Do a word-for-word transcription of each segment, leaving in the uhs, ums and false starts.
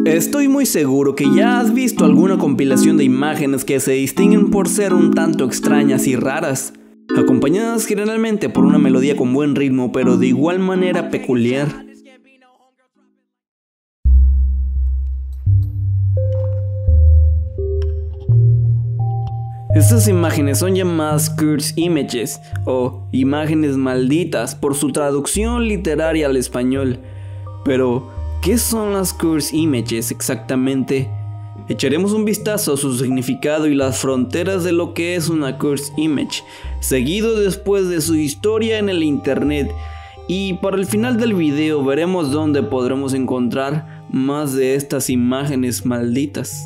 Estoy muy seguro que ya has visto alguna compilación de imágenes que se distinguen por ser un tanto extrañas y raras, acompañadas generalmente por una melodía con buen ritmo, pero de igual manera peculiar. Estas imágenes son llamadas Cursed Images o imágenes malditas por su traducción literaria al español. Pero, ¿qué son las Cursed Images exactamente? Echaremos un vistazo a su significado y las fronteras de lo que es una Cursed Image, seguido después de su historia en el internet, y para el final del video veremos dónde podremos encontrar más de estas imágenes malditas.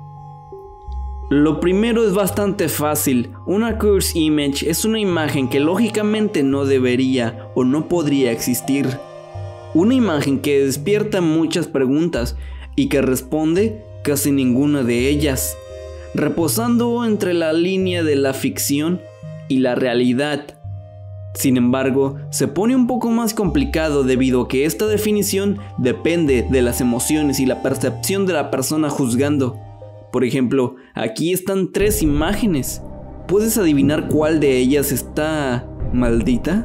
Lo primero es bastante fácil. Una Cursed Image es una imagen que lógicamente no debería o no podría existir. Una imagen que despierta muchas preguntas y que responde casi ninguna de ellas, reposando entre la línea de la ficción y la realidad. Sin embargo, se pone un poco más complicado debido a que esta definición depende de las emociones y la percepción de la persona juzgando. Por ejemplo, aquí están tres imágenes. ¿Puedes adivinar cuál de ellas está maldita?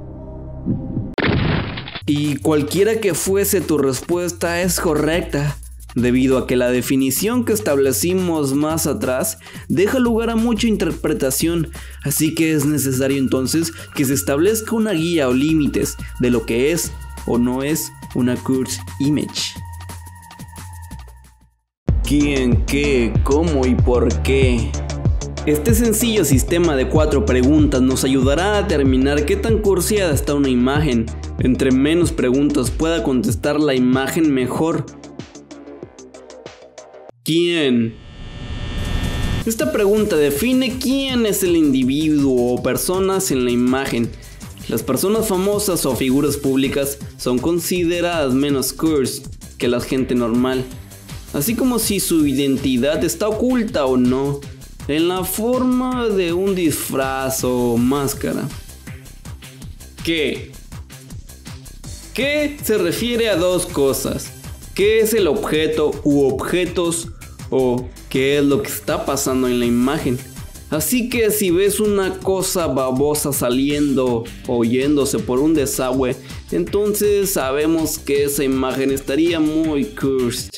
Y cualquiera que fuese tu respuesta es correcta, debido a que la definición que establecimos más atrás deja lugar a mucha interpretación, así que es necesario entonces que se establezca una guía o límites de lo que es o no es una Cursed Image. ¿Quién, qué, cómo y por qué? Este sencillo sistema de cuatro preguntas nos ayudará a determinar qué tan cursiada está una imagen. Entre menos preguntas pueda contestar la imagen, mejor. ¿Quién? Esta pregunta define quién es el individuo o personas en la imagen. Las personas famosas o figuras públicas son consideradas menos cursed que la gente normal, así como si su identidad está oculta o no, en la forma de un disfraz o máscara. ¿Qué? ¿Qué se refiere a dos cosas? ¿Qué es el objeto u objetos? O ¿qué es lo que está pasando en la imagen? Así que si ves una cosa babosa saliendo o yéndose por un desagüe, entonces sabemos que esa imagen estaría muy cursed.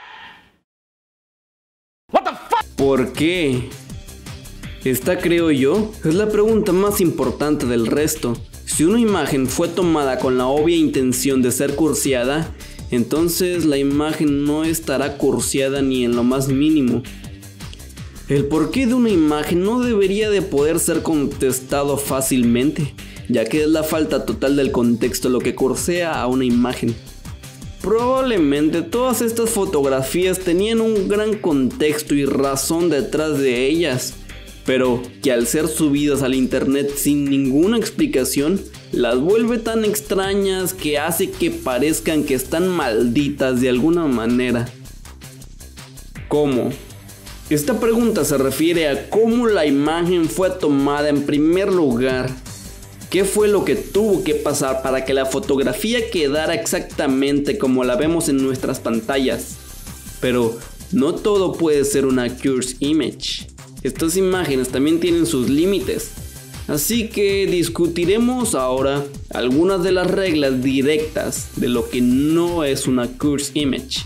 ¿Por qué? Esta, creo yo, es la pregunta más importante del resto. Si una imagen fue tomada con la obvia intención de ser cursiada, entonces la imagen no estará cursiada ni en lo más mínimo. El porqué de una imagen no debería de poder ser contestado fácilmente, ya que es la falta total del contexto lo que cursea a una imagen. Probablemente todas estas fotografías tenían un gran contexto y razón detrás de ellas, pero que al ser subidas al internet sin ninguna explicación, las vuelve tan extrañas que hace que parezcan que están malditas de alguna manera. ¿Cómo? Esta pregunta se refiere a cómo la imagen fue tomada en primer lugar. ¿Qué fue lo que tuvo que pasar para que la fotografía quedara exactamente como la vemos en nuestras pantallas? Pero no todo puede ser una Cursed Image. Estas imágenes también tienen sus límites. Así que discutiremos ahora algunas de las reglas directas de lo que no es una Cursed Image.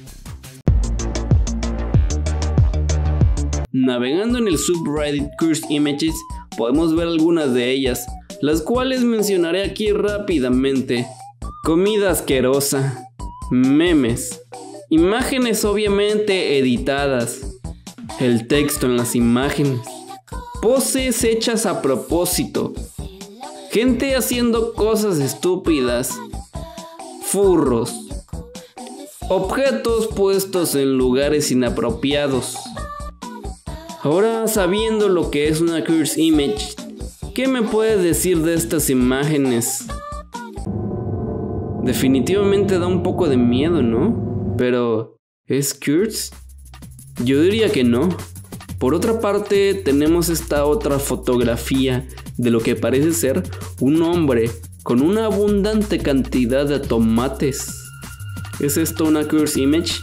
Navegando en el subreddit Cursed Images podemos ver algunas de ellas, las cuales mencionaré aquí rápidamente. Comida asquerosa, memes, imágenes obviamente editadas, el texto en las imágenes, poses hechas a propósito, gente haciendo cosas estúpidas, furros, objetos puestos en lugares inapropiados. Ahora, sabiendo lo que es una Cursed Image, ¿qué me puedes decir de estas imágenes? Definitivamente da un poco de miedo, ¿no? Pero, ¿es cursed? Yo diría que no. Por otra parte, tenemos esta otra fotografía de lo que parece ser un hombre con una abundante cantidad de tomates. ¿Es esto una Cursed Image?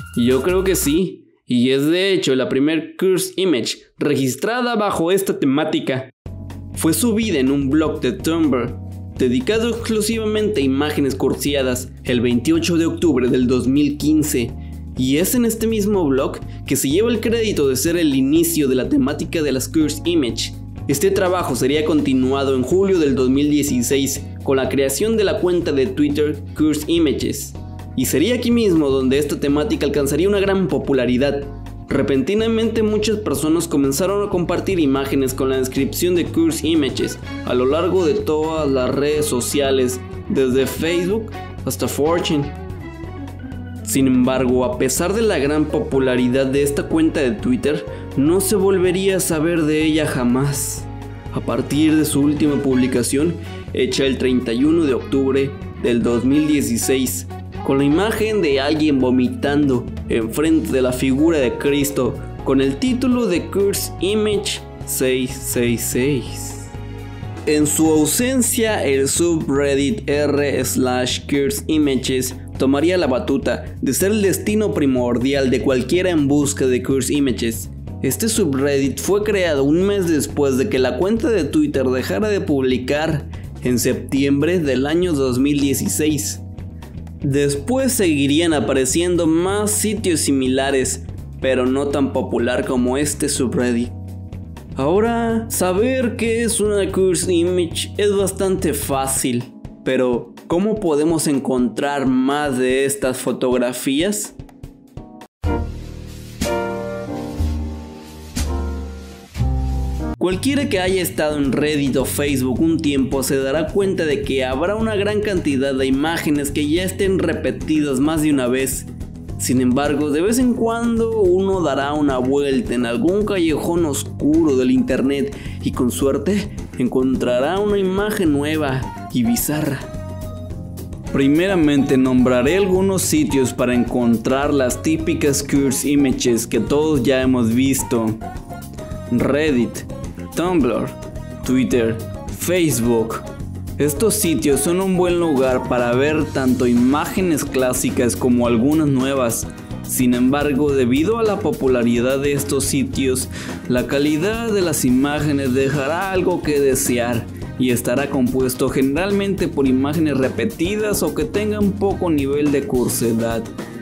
Yo creo que sí, y es de hecho la primer curse image registrada bajo esta temática. Fue subida en un blog de Tumblr, dedicado exclusivamente a imágenes cursiadas, el veintiocho de octubre del dos mil quince, y es en este mismo blog que se lleva el crédito de ser el inicio de la temática de las curse image. Este trabajo sería continuado en julio del dos mil dieciséis con la creación de la cuenta de Twitter Curse Images, y sería aquí mismo donde esta temática alcanzaría una gran popularidad. Repentinamente muchas personas comenzaron a compartir imágenes con la descripción de Curse Images a lo largo de todas las redes sociales, desde Facebook hasta cuatro chan. Sin embargo, a pesar de la gran popularidad de esta cuenta de Twitter, no se volvería a saber de ella jamás, a partir de su última publicación, hecha el treinta y uno de octubre del dos mil dieciséis, con la imagen de alguien vomitando enfrente de la figura de Cristo, con el título de Curse Image seiscientos sesenta y seis. En su ausencia, el subreddit r slash curse images tomaría la batuta de ser el destino primordial de cualquiera en busca de curse images. Este subreddit fue creado un mes después de que la cuenta de Twitter dejara de publicar en septiembre del año dos mil dieciséis. Después seguirían apareciendo más sitios similares, pero no tan popular como este subreddit. Ahora, saber qué es una curse image es bastante fácil, pero ¿cómo podemos encontrar más de estas fotografías? Cualquiera que haya estado en Reddit o Facebook un tiempo se dará cuenta de que habrá una gran cantidad de imágenes que ya estén repetidas más de una vez. Sin embargo, de vez en cuando uno dará una vuelta en algún callejón oscuro del internet y con suerte encontrará una imagen nueva y bizarra. Primeramente nombraré algunos sitios para encontrar las típicas curse images que todos ya hemos visto: Reddit, Tumblr, Twitter, Facebook. Estos sitios son un buen lugar para ver tanto imágenes clásicas como algunas nuevas. Sin embargo, debido a la popularidad de estos sitios, la calidad de las imágenes dejará algo que desear y estará compuesto generalmente por imágenes repetidas o que tengan poco nivel de cursedad.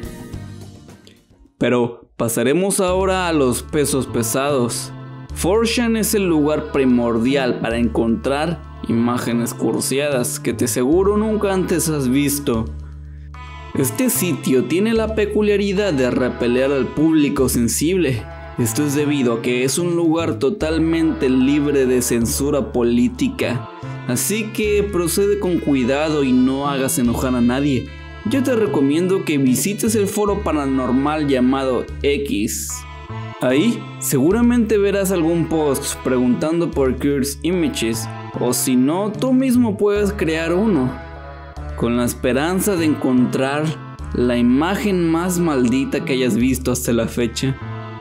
Pero pasaremos ahora a los pesos pesados. cuatro chan es el lugar primordial para encontrar imágenes cursiadas que te seguro nunca antes has visto. Este sitio tiene la peculiaridad de repeler al público sensible. Esto es debido a que es un lugar totalmente libre de censura política, así que procede con cuidado y no hagas enojar a nadie. Yo te recomiendo que visites el foro paranormal llamado X. Ahí seguramente verás algún post preguntando por curse images, o si no, tú mismo puedes crear uno, con la esperanza de encontrar la imagen más maldita que hayas visto hasta la fecha.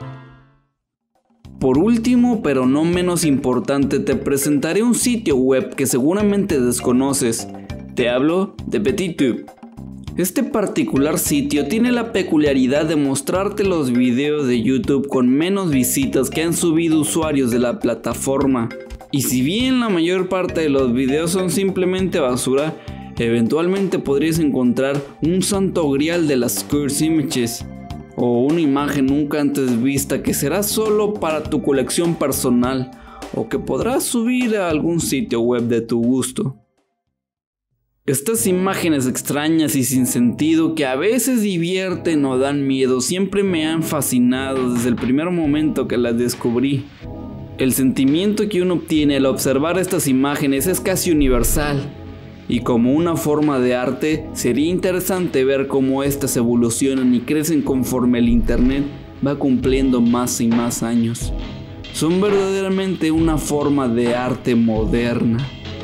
Por último, pero no menos importante, te presentaré un sitio web que seguramente desconoces. Te hablo de PetitTube. Este particular sitio tiene la peculiaridad de mostrarte los videos de YouTube con menos visitas que han subido usuarios de la plataforma. Y si bien la mayor parte de los videos son simplemente basura, eventualmente podrías encontrar un santo grial de las curse images, o una imagen nunca antes vista que será solo para tu colección personal, o que podrás subir a algún sitio web de tu gusto. Estas imágenes extrañas y sin sentido que a veces divierten o dan miedo siempre me han fascinado desde el primer momento que las descubrí. El sentimiento que uno obtiene al observar estas imágenes es casi universal, y como una forma de arte sería interesante ver cómo estas evolucionan y crecen conforme el internet va cumpliendo más y más años. Son verdaderamente una forma de arte moderna.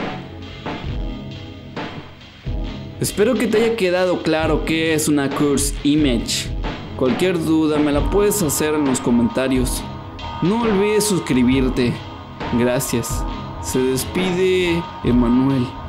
Espero que te haya quedado claro qué es una curse image. Cualquier duda me la puedes hacer en los comentarios. No olvides suscribirte. Gracias. Se despide Emanuel.